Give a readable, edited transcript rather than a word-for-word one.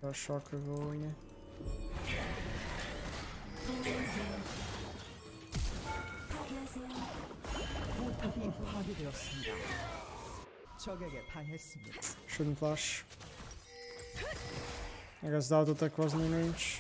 shockwave going. Shouldn't flash. I guess the auto attack wasn't in range.